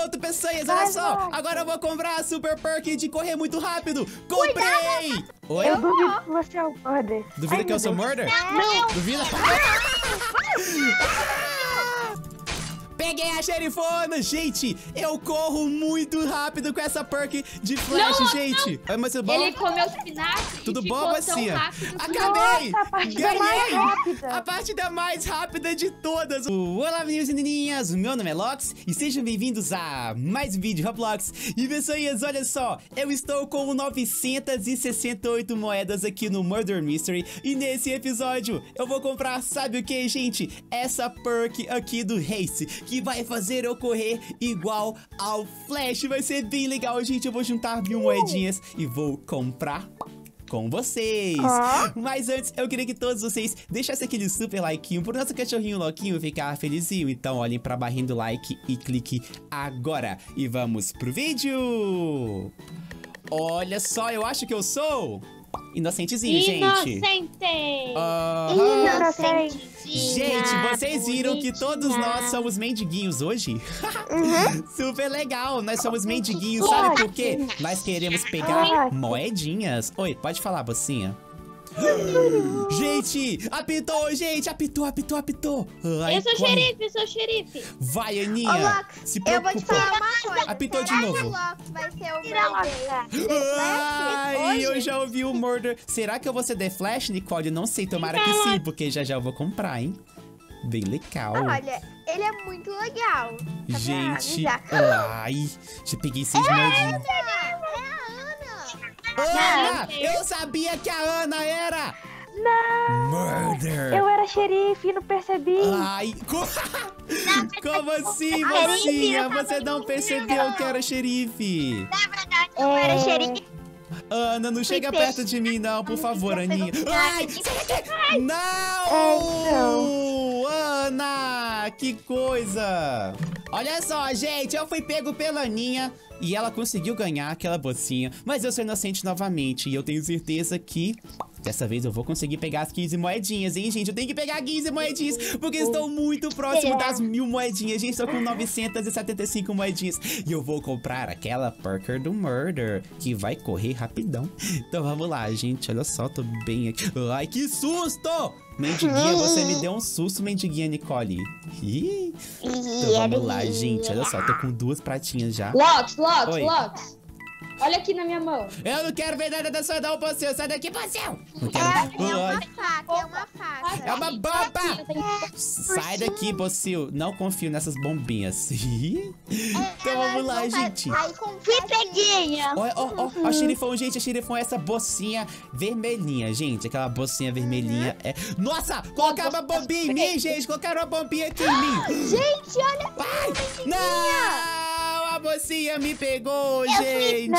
Pronto, pessoas, olha só. Agora eu vou comprar a Super Perk de correr muito rápido. Comprei! Oi? Eu duvido que você é o Murder. Duvida que eu sou Murder? Não. Duvida? Peguei a xerifona! Gente, eu corro muito rápido com essa perk de flash, gente. Oi, mas tudo bom? Ele comeu espinafre. Tudo e bom, ficou mocinha? tão rápido que- Acabei! Nossa, a partida Ganhei! mais rápida. A partida mais rápida de todas! Olá, meninos e menininhas! Meu nome é Lox e sejam bem-vindos a mais um vídeo Roblox. E pessoas, olha só, eu estou com 968 moedas aqui no Murder Mystery. E nesse episódio eu vou comprar, sabe o que, gente? Essa perk aqui do Race, que vai fazer eu correr igual ao Flash. Vai ser bem legal, gente. Eu vou juntar 1000 moedinhas e vou comprar com vocês. Mas antes, eu queria que todos vocês deixassem aquele super likeinho pro nosso cachorrinho louquinho ficar felizinho. Então olhem pra barrinha do like e clique agora. E vamos pro vídeo. Olha só, eu acho que eu sou inocentezinho, gente. Inocente! Inocente. Gente, vocês viram que todos nós somos mendiguinhos hoje? Super legal, nós somos mendiguinhos, sabe por quê? Nós queremos pegar moedinhas. Oi, pode falar, mocinha. Gente, apitou, gente, apitou. Ai, Eu sou xerife, eu sou xerife. vai, Aninha. Ô, Lox, se eu vou te preocupa. falar uma coisa. Apitou de Será que novo. o Lox vai ser o Ai, eu já ouvi o Murder. Será que eu vou ser The Flash, Nicole? Não sei, tomara que sim, porque já eu vou comprar, hein? Bem legal. Olha, ele é muito legal. Gente, avisar. ai, já peguei 6 moedinhas. É a Ana. Ana! Eu sabia que a Ana era! Não. Murder! Eu era xerife e não percebi. Ai, como assim, mocinha? Você não percebeu que era xerife? Eu era xerife. Ana, não chega perto de mim, não, por favor, Aninha. Ai, sai daqui! então. Não! Ana, que coisa! Olha só, gente, eu fui pego pela Aninha e ela conseguiu ganhar aquela bolsinha. Mas eu sou inocente novamente e eu tenho certeza que dessa vez eu vou conseguir pegar as 15 moedinhas, hein, gente? Eu tenho que pegar 15 moedinhas porque estou muito próximo das 1000 moedinhas. Gente, estou com 975 moedinhas. E eu vou comprar aquela perker do Murder, que vai correr rapidão. Então vamos lá, gente. Olha só, tô bem aqui. Ai, que susto! Mendiguinha, você me deu um susto, mendiguinha, Nicole. Ih. Então vamos lá, gente. Olha só, tô com 2 pratinhas já. Lox. Oi. Olha aqui na minha mão. Eu não quero ver nada da sua não, Ponceu. Sai daqui, Ponceu. Não quero. É uma Ai, faca, é uma faca. é uma bomba. Sai daqui, Ponceu. Não confio nessas bombinhas. Então vamos lá, gente. Aí confia peguinha. Olha, ó, xerifão, gente, a xerifão é essa bolsinha vermelhinha, gente. Aquela bolsinha vermelhinha é... Nossa, colocaram uma bombinha em mim, gente. Colocaram uma bombinha aqui em mim. Gente, olha. Ai, não, a bolsinha me pegou, gente.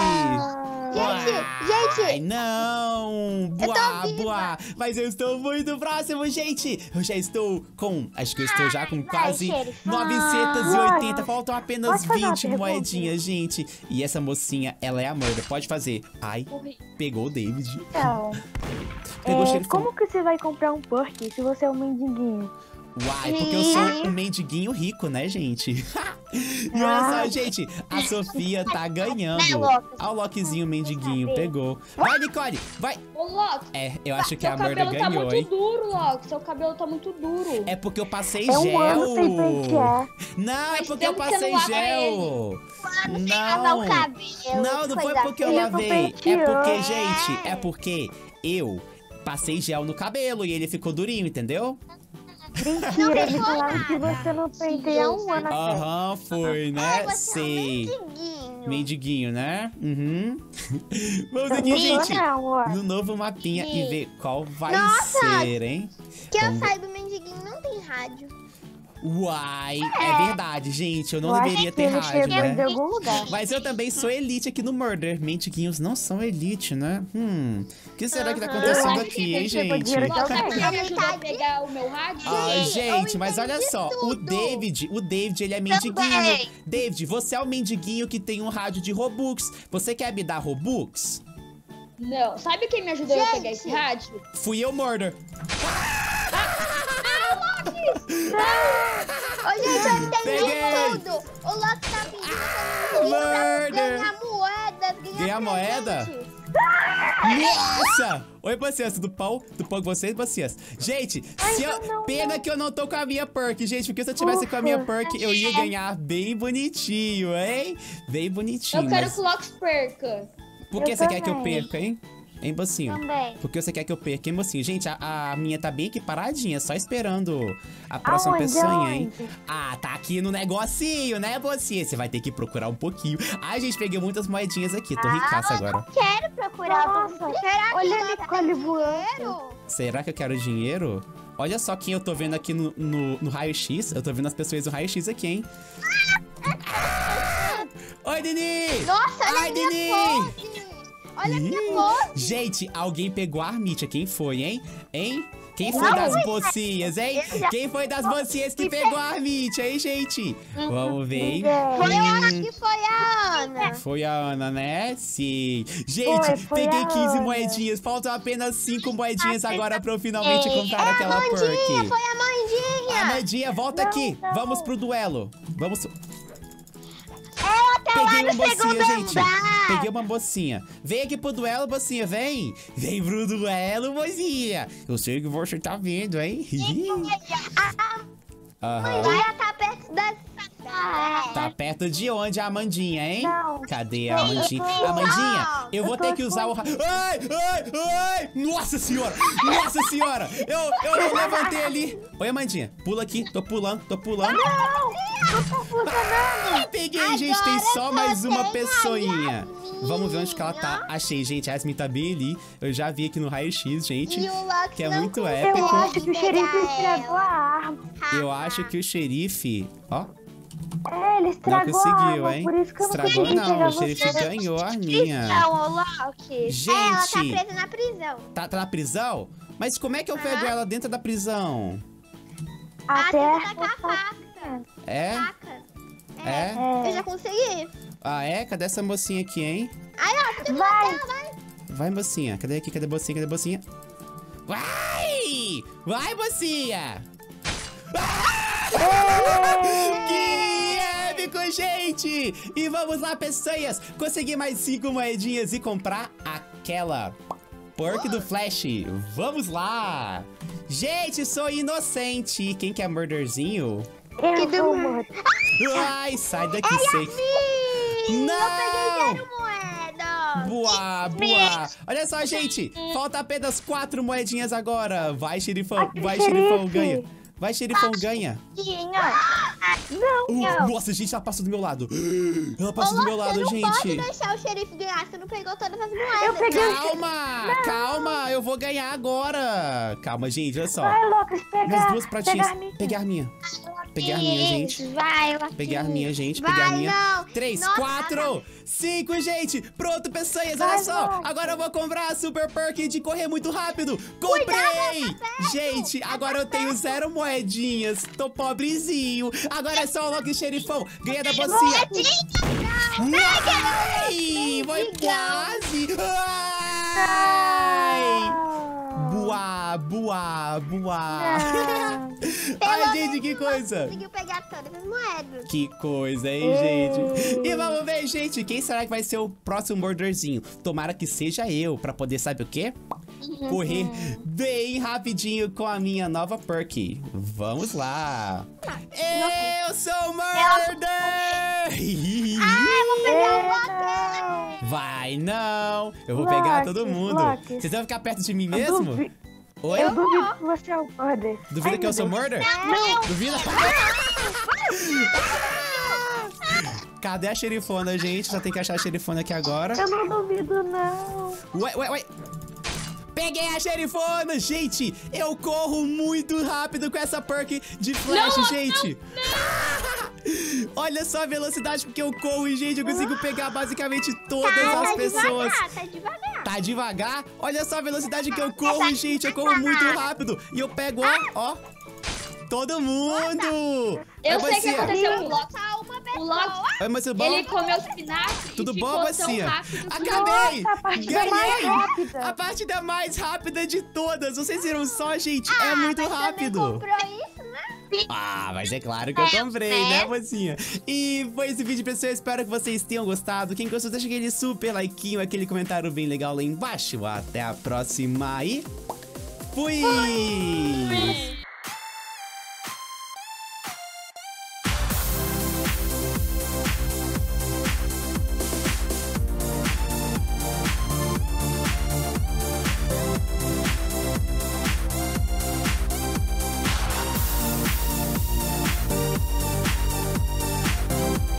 Ai, não. Boa. Mas eu estou muito próximo, gente. Eu já estou com... Acho que eu estou já com quase 980. Faltam apenas 20 moedinhas, gente. E essa mocinha, ela é a Murder. Pode fazer. Ai, pegou o David. Então, Pegou o xerifão. como que você vai comprar um perk se você é um mendiguinho? Uai, porque eu sou um mendiguinho rico, né, gente? E olha só, gente, a Sofia tá ganhando. Olha o Lockzinho mendiguinho, pegou. Vai, Nicole, vai. Ô, Lox. É, eu acho que Seu a Murder cabelo tá ganhou, muito hein? duro, Lox. Seu cabelo tá muito duro. É porque eu passei É um gel. ano sem pentear. Não, é Faz porque eu tempo que você passei não lava gel. Lavar o cabelo. Não foi coisa porque eu feia. lavei. É penteou. porque, gente, é porque eu passei gel no cabelo e ele ficou durinho, entendeu? Mentira, eles falaram que você não penteia há um ano atrás. Aham, foi, né? Você é um Sei. mendiguinho. Mendiguinho, né? Uhum. Vamos aqui, Não gente, sou não, ó. no novo mapinha e ver qual vai Nossa! ser, hein? Que eu Vamos ver. saiba, o mendiguinho não tem rádio. Uai, é verdade, gente. Eu não Eu acho deveria que ter ele rádio, chegou né? de algum lugar. Mas eu também sou elite aqui no Murder. Mendiguinhos não são elite, né? O que será que tá acontecendo aqui, hein, chegou gente? dinheiro de Lox, alguém. você me ajudou a pegar o meu rádio? Ah, Sim, gente, eu mas olha entendi só, o tudo. David, ele é mendiguinho. Também. David, você é o mendiguinho que tem um rádio de Robux. Você quer me dar Robux? Não. Sabe quem me ajudou a pegar esse rádio? Fui eu, Murder. gente, eu entendi Peguei. tudo. O Loki tá pedindo pra ganhar moedas. Ganhar moeda? presente. Nossa! Oi, Bacias, tudo pau? Tudo pau com vocês, Bacias? Gente, pena que eu não tô com a minha perk, gente, porque se eu tivesse com a minha perk, eu ia ganhar bem bonitinho, hein? Bem bonitinho. Eu quero mas que o Loki perca. por que Eu você quer que eu também. perca, hein? Hein, Bocinho? Também. Por que você quer que eu perca, hein, Bocinho? Gente, a minha tá bem aqui paradinha, só esperando a próxima Aonde? pessoa, hein? Aonde? Ah, tá aqui no negocinho, né, Bocinho? Você vai ter que procurar um pouquinho. Ai, gente, peguei muitas moedinhas aqui, tô ricaça agora. Quero procurar. Nossa, Será que olha o a Loki Nicole tem voando. dinheiro? Será que eu quero dinheiro? Olha só quem eu tô vendo aqui no raio-x. Eu tô vendo as pessoas do raio-x aqui, hein? Oi, Dini! Nossa, olha Ai, a minha Dini! pose. Olha a minha Ih, pose. gente, alguém pegou a Armítia. Quem foi, hein? Hein? Quem foi das bocinhas, hein? Quem foi das bocinhas que pegou a Armítia, hein, gente? Vamos ver, hein? Foi eu acho que foi a Ana. Foi a Ana, né? Sim. Gente, Foi peguei a 15 Ana. moedinhas. Faltam apenas 5 moedinhas agora pra eu finalmente comprar É a aquela Mandinha, perk. foi a Mandinha. Amandinha, volta Não, aqui. não. Vamos pro duelo. Vamos. Ela tá lá Peguei no uma segundo mocinha, gente. andar. Peguei uma mocinha. Vem aqui pro duelo, mocinha, vem. Vem pro duelo, mocinha. Eu sei que você tá vendo, hein? Aham. Ela tá perto da estação. Tá perto de onde a Amandinha, hein? Não. Cadê a Amandinha? Amandinha, eu vou ter que usar o... Ai, ai, ai! Nossa senhora! Nossa senhora! Eu não levantei ali. Oi, Amandinha. Pula aqui. Tô pulando, tô pulando. Não tá funcionando. Peguei, gente. Tem só Agora mais só uma tem a pessoinha. Yasmin. Vamos ver onde que ela tá. Achei, gente. A Yasmin tá bem ali. Eu já vi aqui no raio-x, gente. E o Loki Que é não muito consegue épico. Eu acho que o xerife pegar estragou a arma. Eu acho que o xerife... Ó, É, ele não estragou a conseguiu, arma, hein? por isso que eu não Estragou consegui não. pegar O xerife você. ganhou a arminha. Não, o Loki. Ela tá Gente, presa na prisão. tá na prisão? Mas como é que eu pego ela dentro da prisão? Até Tem que tacar a faca. É? Faca. É? Eu já consegui. Ah, é? Cadê essa mocinha aqui, hein? Ai, ó, você Vai. Vai, mocinha. Cadê aqui? Cadê a mocinha? Cadê a mocinha? Vai! Vai, mocinha! Que épico, gente! E vamos lá, pessoas! Consegui mais 5 moedinhas e comprar aquela perk do Flash. Vamos lá! Gente, sou inocente. Quem que é murderzinho? Eu sou morto. Ai, sai daqui, sei. Não! Eu peguei 0 moedas. Boa, boa. Olha só, gente. Falta apenas 4 moedinhas agora. Vai, xerifão. Aqui, Vai, xerife. xerifão, ganha. Vai, xerifão, ganha. Não. Nossa, gente, ela passou do meu lado. Ela passou do meu lado, Você não pode gente. deixar o xerife ganhar, você não pegou todas as moedas. Eu peguei. Calma, calma. Eu vou ganhar agora. Calma, gente, olha só. Vai, Lucas, pega. Minhas duas pratinhas. Pega a minha. Peguei a minha. Peguei a minha, gente. Vai, Loki. Peguei a minha, gente. Vai, Peguei a minha. não. 3, Nossa, 4, 5, gente. Pronto, pessoas. Olha Vai, só. vai. Agora eu vou comprar a Super Perk de correr muito rápido. Comprei. Gente, agora eu tenho 0 moedinhas. Tô pobrezinho. Agora é só o Loki Xerifão. Ganha da bolsinha. Ai, foi quase. Ai. Boa, boa, boa. Ai, gente, que coisa. Conseguiu pegar todas as moedas. Que coisa, hein, gente? E vamos ver, gente, quem será que vai ser o próximo murderzinho? Tomara que seja eu, pra poder, sabe o quê? Correr bem rapidinho com a minha nova perk. Vamos lá. Eu sou o Murder! Não. Vai, não. Eu vou Loki, pegar todo mundo. Loki. Vocês vão ficar perto de mim mesmo? Oi? Eu duvido que você é o Murder. Duvida Ai, que eu meu sou Deus. Murder? Não. Duvida? Cadê a xerifona, gente? Só tem que achar a xerifona aqui agora. Eu não duvido, não. Ué, ué, ué. Peguei a xerifona, gente. Eu corro muito rápido com essa perk de flash, gente. Olha só a velocidade que eu corro, gente. Eu consigo pegar basicamente todas as pessoas. Tá devagar. Tá devagar? Olha só a velocidade que eu corro, gente. Eu corro muito rápido. E eu pego, ó, ó. Todo mundo! Eu Oi, sei o que Bacia. aconteceu com o Loki. Só uma O pessoa. Loki, Oi, Bacia, bom? ele comeu espinafre Tudo e bom, ficou Bacia? tão rápido que Acabei! Nossa, a partida mais Ganhei! rápida. A partida mais rápida de todas. Vocês viram só, gente? É muito Mas também rápido. comprou isso, né? Ah, mas é claro que eu comprei, né, mocinha? E foi esse vídeo, pessoal. Espero que vocês tenham gostado. Quem gostou, deixa aquele super likeinho, aquele comentário bem legal lá embaixo. Até a próxima e fui!